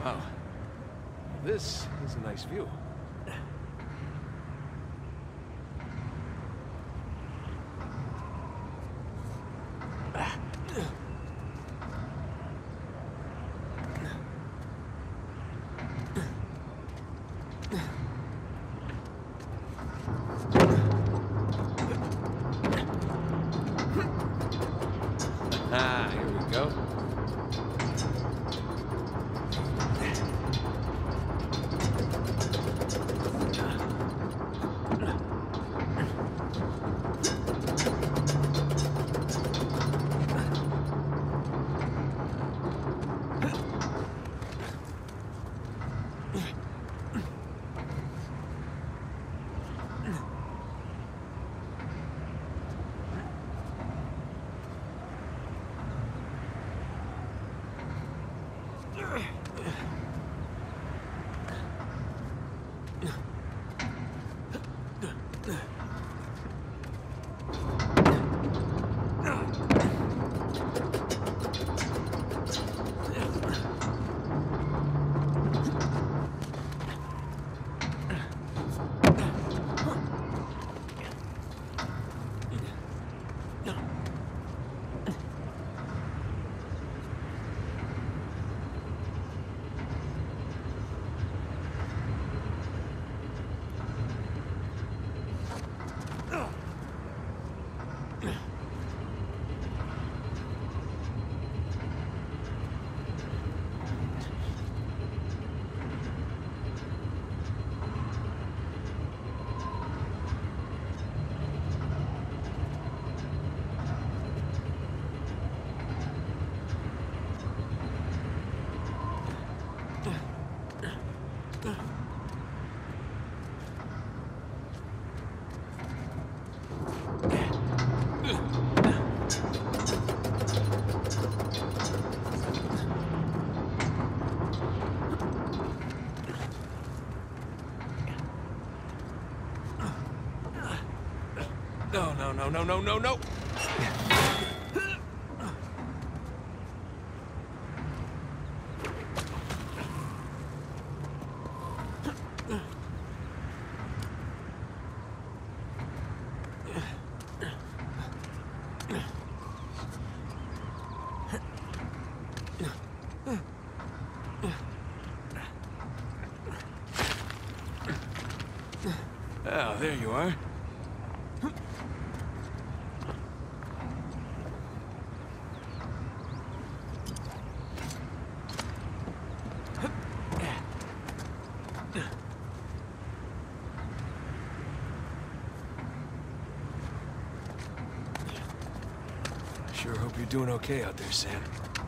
Wow. This is a nice view. Ah, here we go. No. Oh, there you are. Sure hope you're doing okay out there, Sam.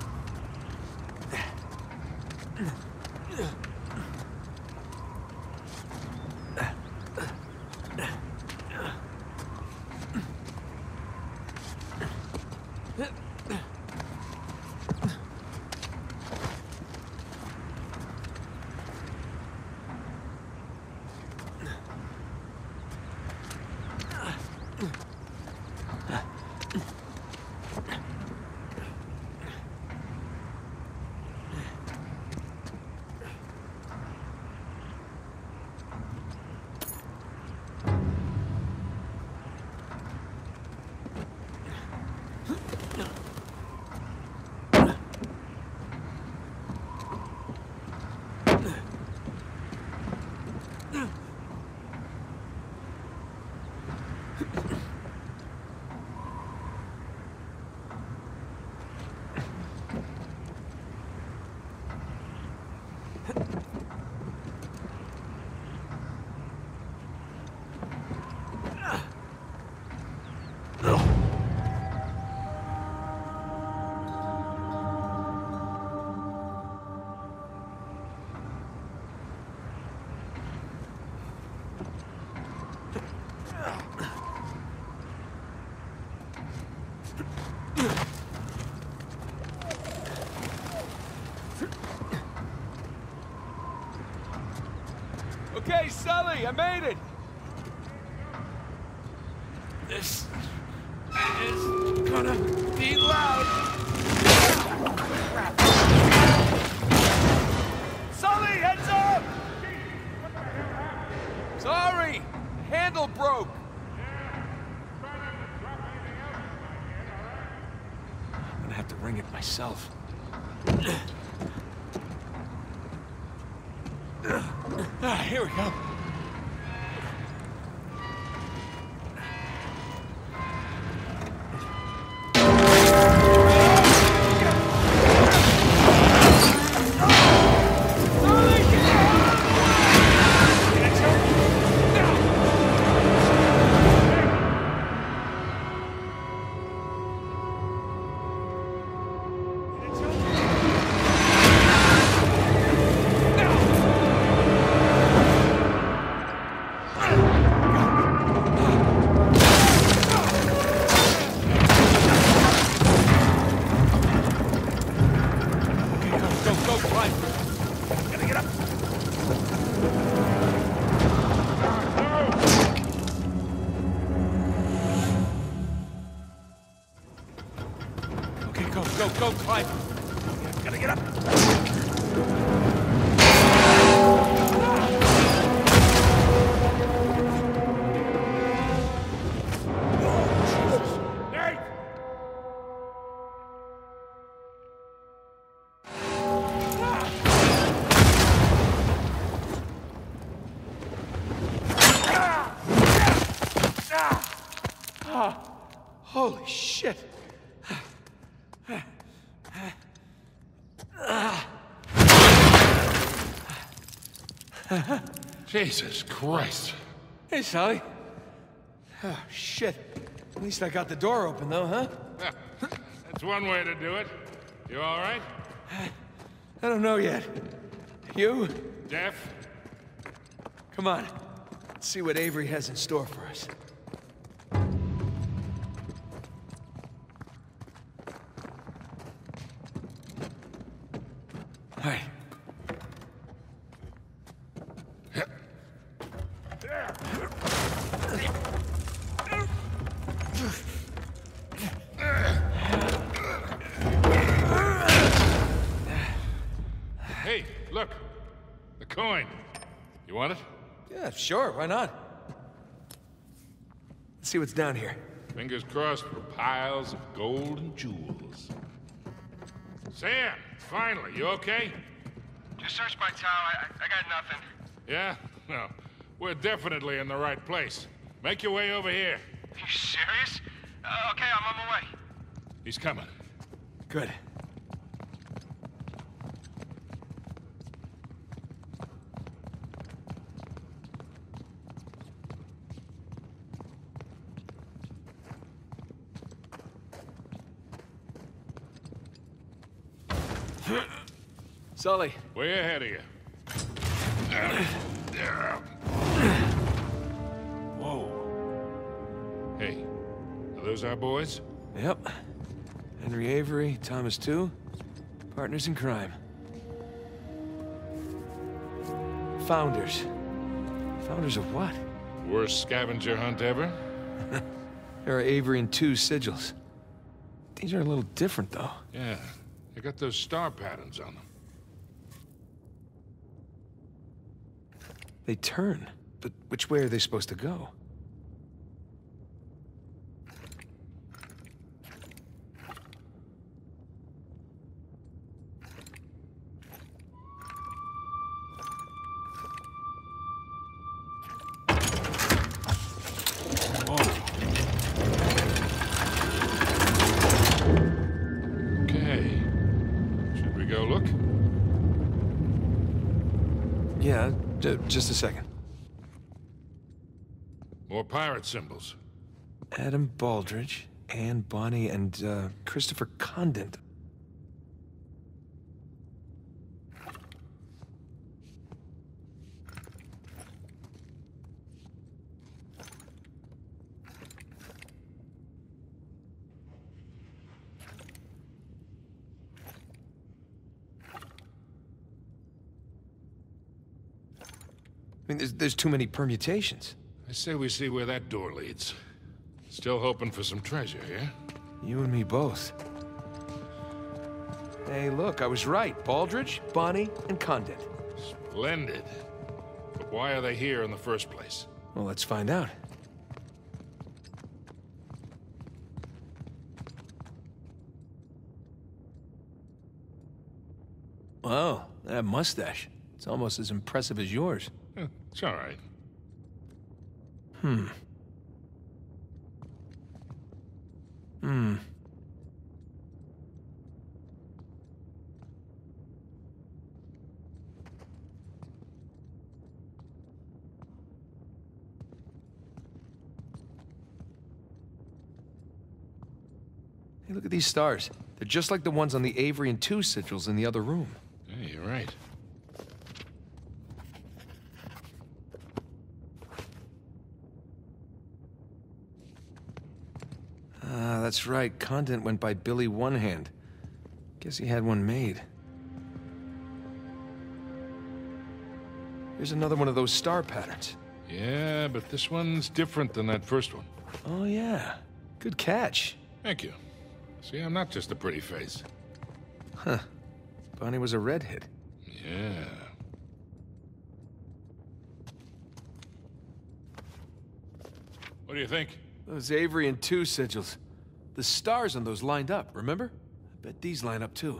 Okay, Sully, I made it! This is gonna be loud. myself. Here we go. Go, Clyde. Gotta get up. Hey! Holy shit. Jesus Christ. Hey, Sully. Oh, shit. At least I got the door open, though, huh? That's one way to do it. You all right? I don't know yet. You? Jeff? Come on. Let's see what Avery has in store for us. All right. Hey, look. The coin. You want it? Yeah, sure. Why not? Let's see what's down here. Fingers crossed for piles of gold and jewels. Sam, finally, you okay? Just searched my town. I got nothing. Yeah? No. We're definitely in the right place. Make your way over here. You serious? Okay, I'm on my way. He's coming. Good. Sully. Way ahead of you. Whoa. Hey, are those our boys? Yep. Henry Avery, Thomas Tew. Partners in crime. Founders. Founders of what? Worst scavenger hunt ever? There are Avery and Tew sigils. These are a little different, though. Yeah, they got those star patterns on them. They turn. But which way are they supposed to go? Okay. Should we go look? Yeah, just a second. More pirate symbols. Adam Baldridge, Anne Bonny, and Christopher Condent. I mean, there's too many permutations. I say we see where that door leads. Still hoping for some treasure, yeah? You and me both. Hey, look, I was right. Baldridge, Bonny, and Condent. Splendid. But why are they here in the first place? Well, let's find out. Wow, that mustache. It's almost as impressive as yours. It's all right. Hey, look at these stars. They're just like the ones on the Avery and 2 sigils in the other room. Yeah, you're right. Ah, that's right. Content went by Billy One Hand. Guess he had one made. Here's another one of those star patterns. Yeah, but this one's different than that first one. Oh, yeah. Good catch. Thank you. See, I'm not just a pretty face. Huh. Bonnie was a redhead. Yeah. What do you think? Those Avery and 2 sigils. The stars on those lined up, remember? I bet these line up too.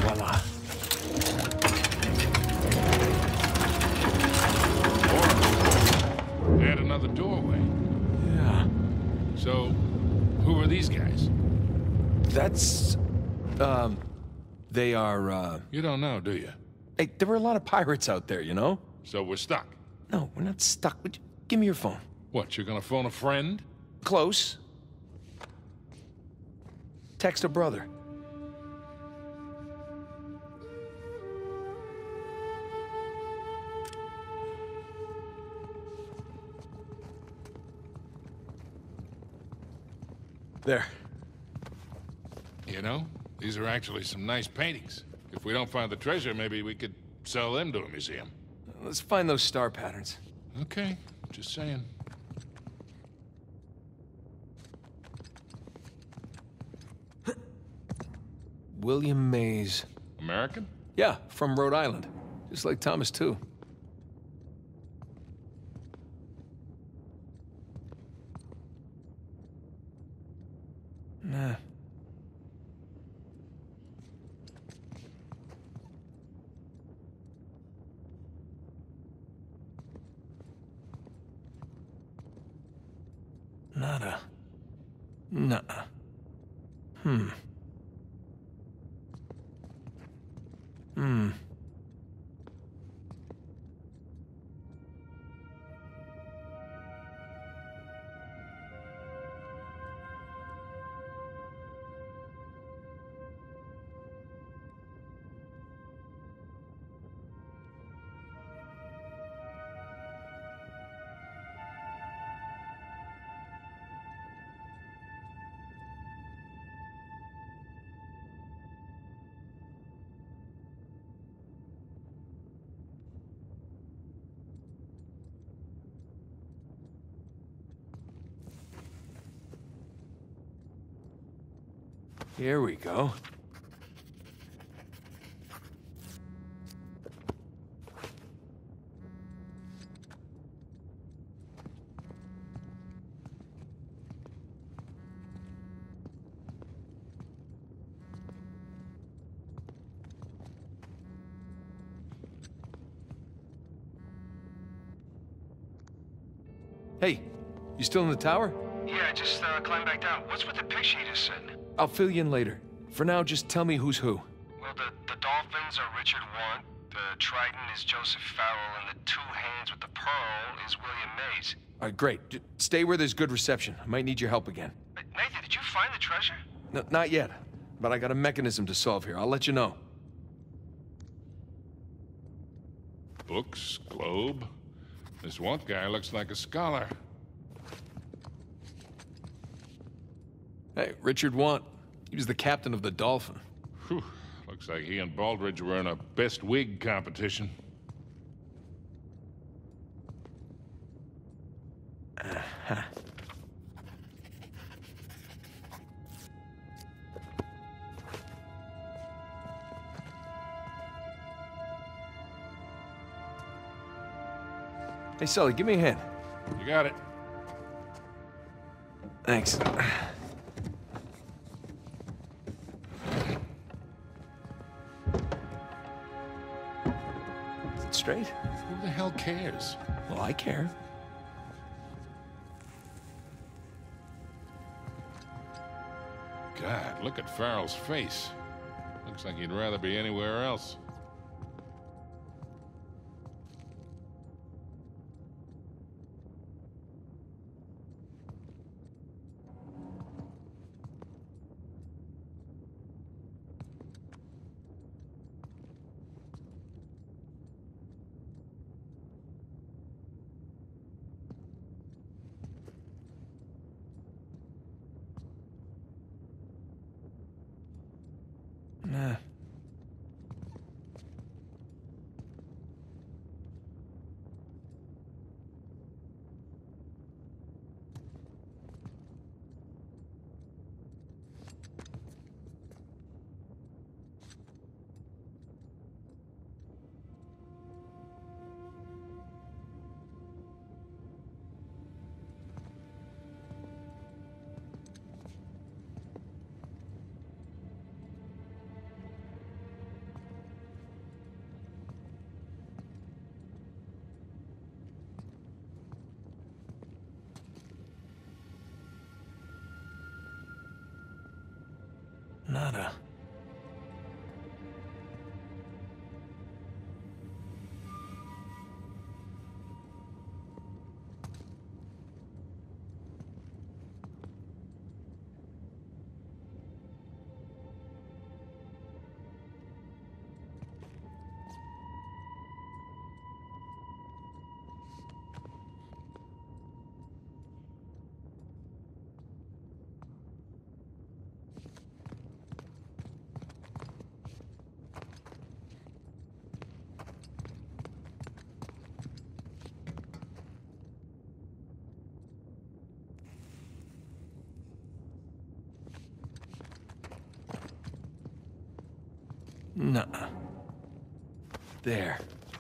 Voila. And another doorway. Yeah. So, who are these guys? That's... They are, You don't know, do you? Hey, there were a lot of pirates out there, you know? So we're stuck. No, we're not stuck. Give me your phone. What, you're gonna phone a friend? Close. Text a brother. There. You know, these are actually some nice paintings. If we don't find the treasure, maybe we could sell them to a museum. Let's find those star patterns. Okay, just saying. William Mays. American? Yeah, from Rhode Island. Just like Thomas, too. Nah. Nada. Nuh-uh. Hmm. Here we go. Hey, you still in the tower? Yeah, just climb back down. What's with the picture you just sent? I'll fill you in later. For now, just tell me who's who. Well, the dolphins are Richard Want, the trident is Joseph Farrell, and the two hands with the pearl is William Mays. All right, great. Stay where there's good reception. I might need your help again. Nathan, did you find the treasure? No, not yet, but I got a mechanism to solve here. I'll let you know. Books, globe. This one guy looks like a scholar. Hey, Richard Want. He was the captain of the Dolphin. Whew. Looks like he and Baldridge were in a best wig competition. Hey, Sully, give me a hand. You got it. Thanks. Is it straight? Who the hell cares? Well, I care. God, look at Farrell's face. Looks like he'd rather be anywhere else. Nah. Donna. Nuh-uh. There.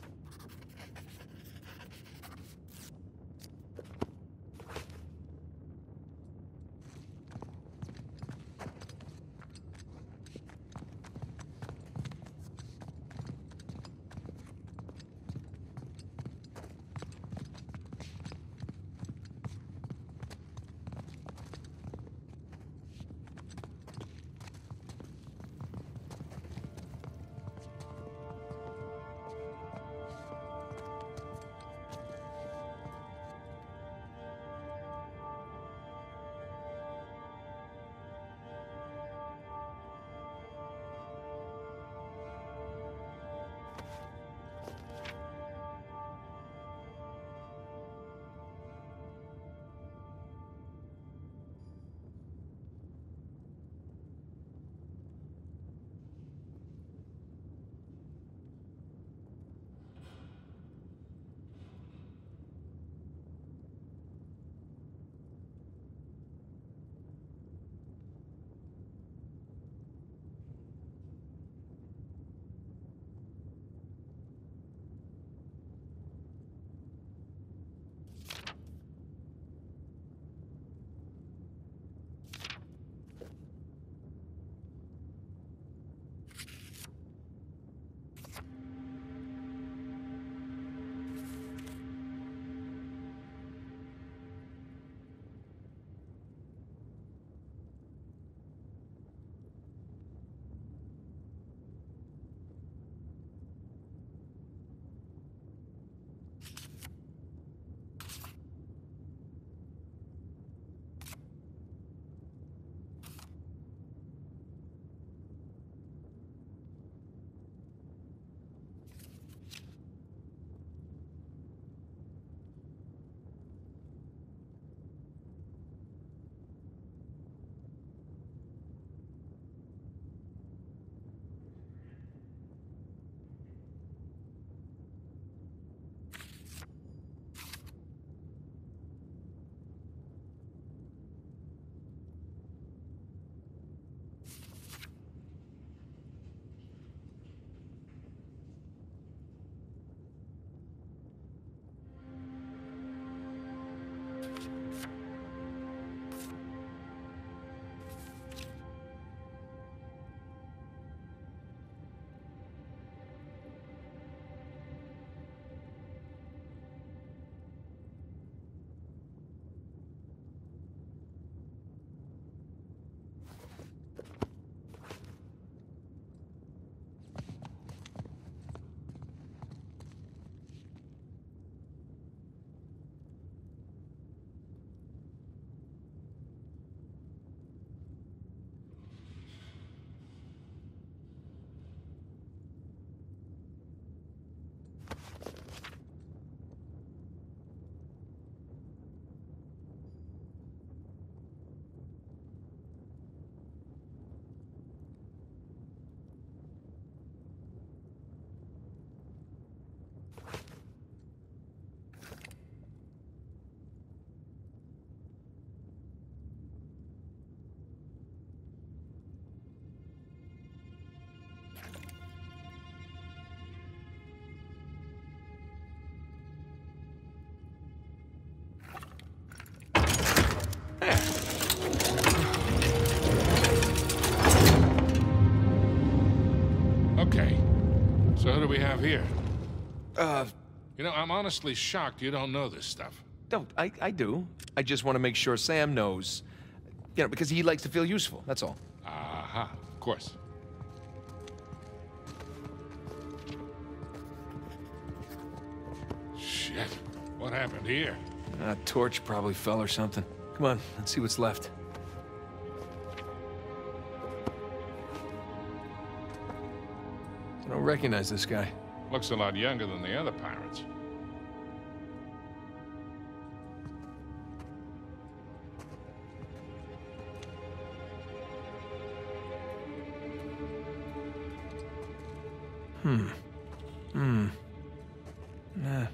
Okay. So who do we have here? Uh, You know, I'm honestly shocked you don't know this stuff. don't. I do. I just want to make sure Sam knows. You know, because he likes to feel useful, that's all. Aha. course. Shit. What happened here? A torch probably fell or something. Come on, let's see what's left. I don't recognize this guy. Looks a lot younger than the other pirates. Nah.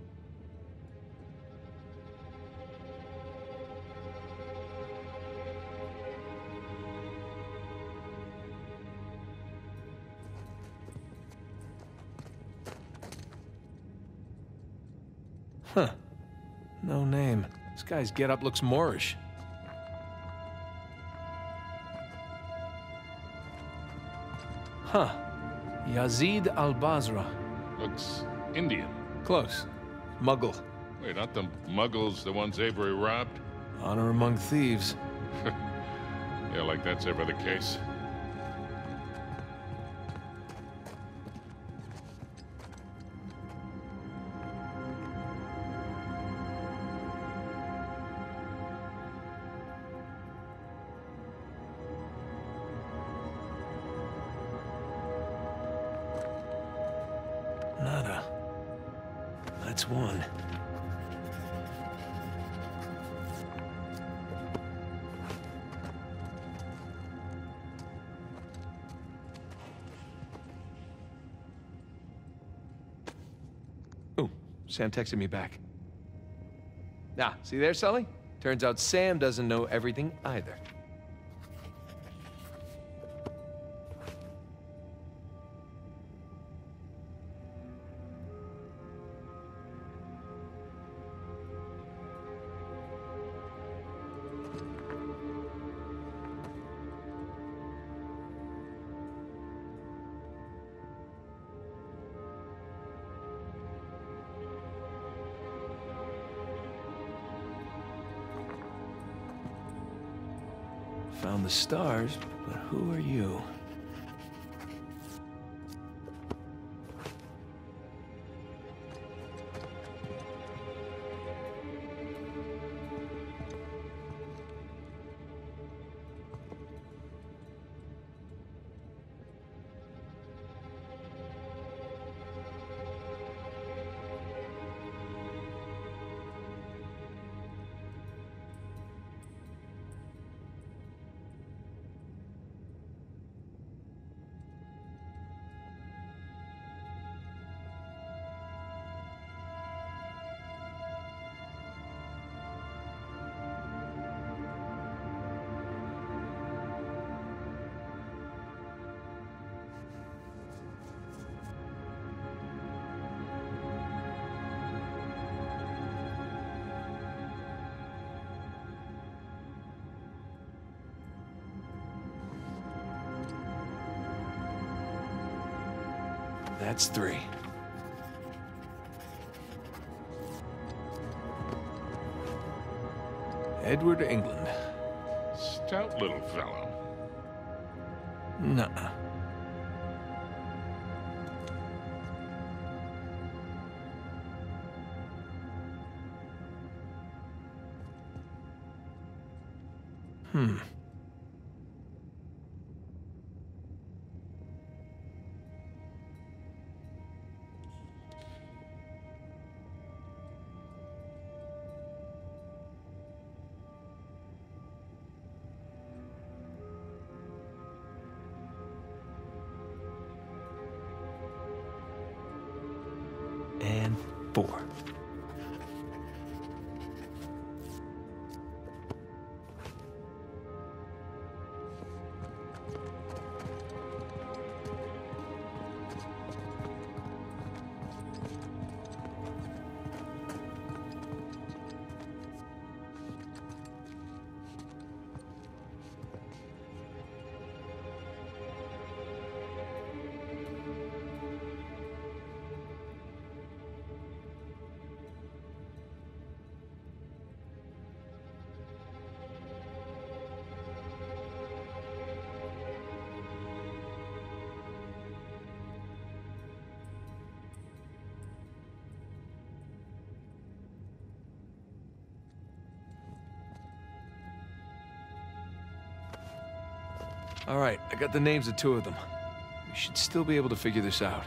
Huh. No name. This guy's getup looks Moorish. Huh. Yazid al-Basra. Looks Indian. Close. Muggle. Wait, aren't the Muggles the ones Avery robbed? Honor among thieves. Yeah, like that's ever the case. Nada. That's one. Ooh, Sam texted me back. Ah, see there, Sully? Turns out Sam doesn't know everything either. Found the stars, but who are you? That's three. Edward England. Stout little fellow. Nuh-uh. And four. All right, I got the names of 2 of them. We should still be able to figure this out.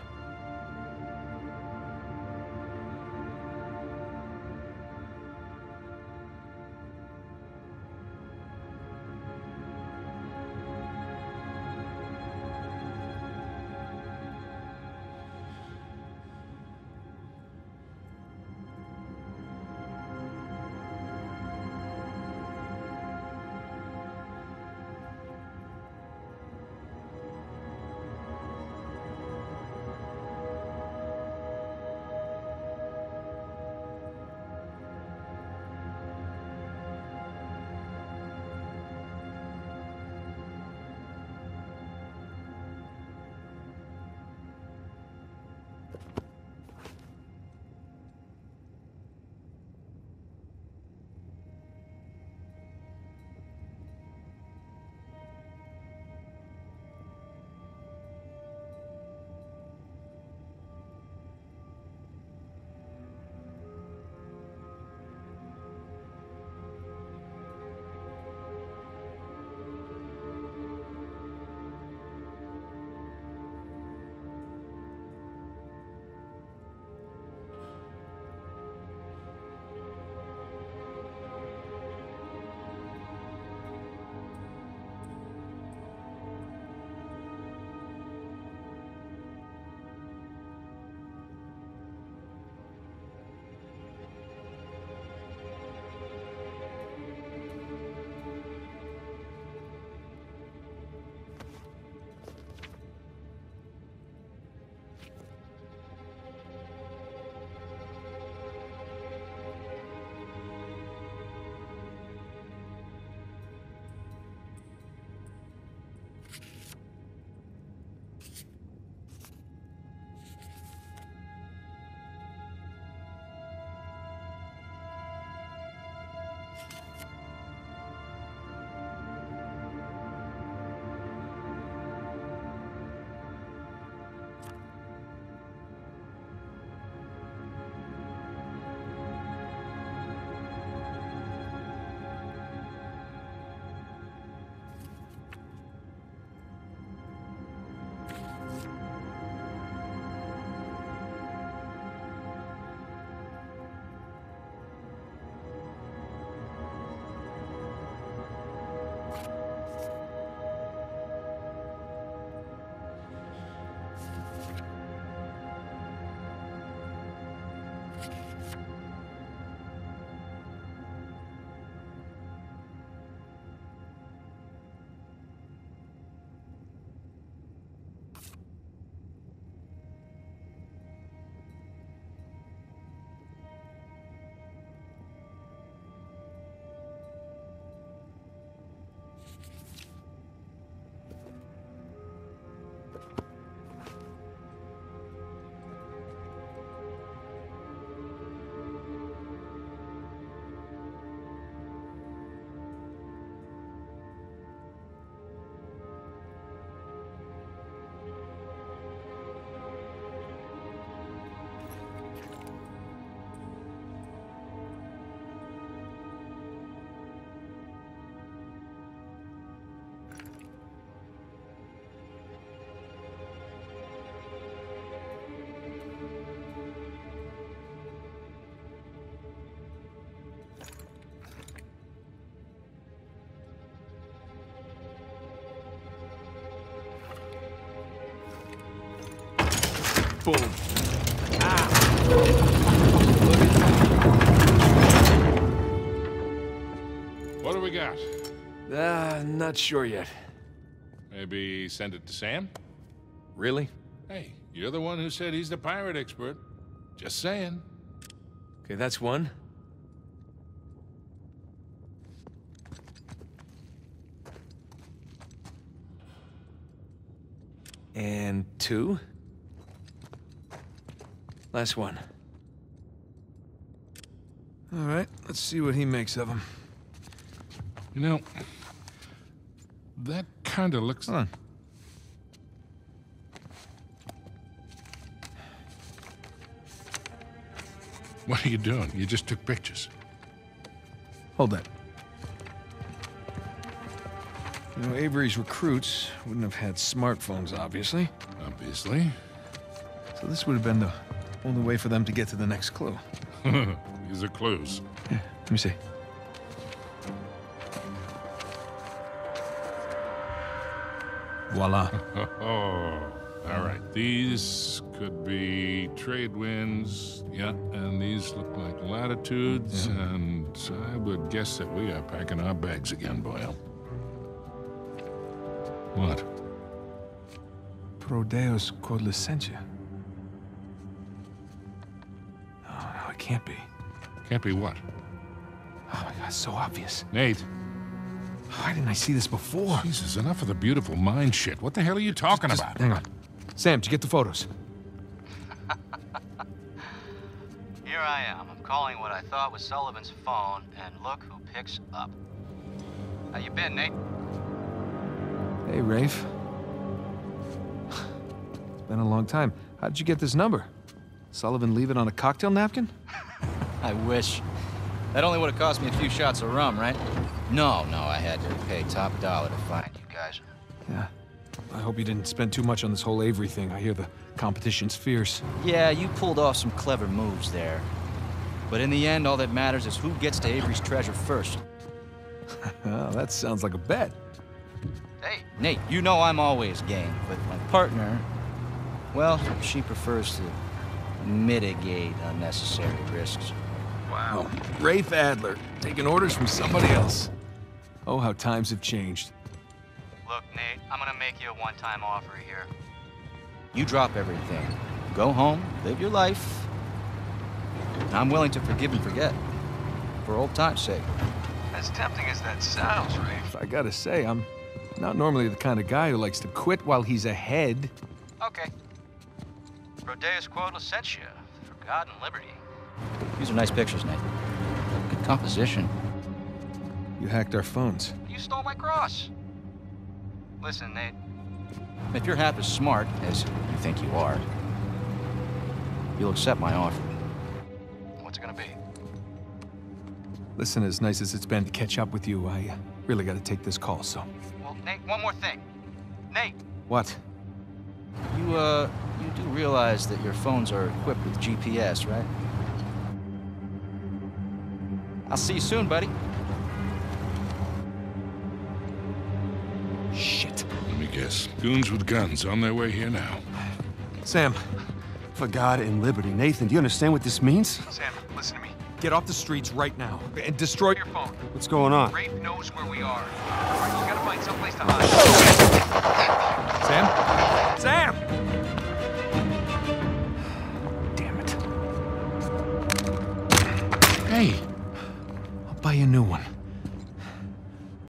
Boom. What do we got? Not sure yet. Maybe send it to Sam? Really? Hey, you're the one who said he's the pirate expert. Just saying. Okay, that's one. And 2. Last one. All right, let's see what he makes of them. You know, that kind of looks... Hold on. What are you doing? You just took pictures. Hold that. You know, Avery's recruits wouldn't have had smartphones, obviously. Obviously. So this would have been the only way for them to get to the next clue. These are clues. Yeah, let me see. Voila. Oh, all right. These could be trade winds. Yeah, and these look like latitudes. Yeah. And I would guess that we are packing our bags again, Boyle. What? Prodeus quod licentia. No, it can't be. Can't be what? Oh my God, it's so obvious. Nate. Why didn't I see this before? Jesus, enough of the beautiful mind shit. What the hell are you talking about? Hang on. Sam, did you get the photos? Here I am. I'm calling what I thought was Sullivan's phone, and look who picks up. How you been, Nate? Hey, Rafe. It's been a long time. How did you get this number? Sullivan leave it on a cocktail napkin? I wish. That only would have cost me a few shots of rum, right? No, I had to pay top dollar to find you guys. Yeah. I hope you didn't spend too much on this whole Avery thing. I hear the competition's fierce. Yeah, you pulled off some clever moves there. But in the end, all that matters is who gets to Avery's treasure first. Oh, that sounds like a bet. Hey, Nate, you know I'm always game, but my partner, well, she prefers to mitigate unnecessary risks. Wow. Rafe Adler, taking orders from somebody else. Oh, how times have changed. Look, Nate, I'm gonna make you a one-time offer here. You drop everything. Go home, live your life. And I'm willing to forgive and forget. For old time's sake. As tempting as that sounds, Rafe. I gotta say, I'm not normally the kind of guy who likes to quit while he's ahead. Okay. Prodeus quod licentia, forgotten liberty. These are nice pictures, Nate. Good composition. You hacked our phones. You stole my cross. Listen, Nate. If you're half as smart as you think you are, you'll accept my offer. What's it gonna be? Listen, as nice as it's been to catch up with you, I really gotta take this call, so... Well, Nate, one more thing. Nate! What? You do realize that your phones are equipped with GPS, right? I'll see you soon, buddy. Shit. Let me guess. Goons with guns on their way here now. Sam, For God and liberty. Nathan, do you understand what this means? Sam, listen to me. get off the streets right now and destroy your phone. What's going on? Rafe knows where we are. You gotta find someplace to hide. Sam? Sam! Damn it. Hey! I'll buy you a new one.